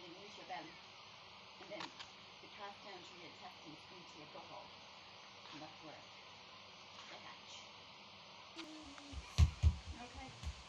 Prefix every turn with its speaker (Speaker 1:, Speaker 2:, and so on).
Speaker 1: into your belly. And then it pass down to your intestines into your gut hole. And that's where they hatch. Okay.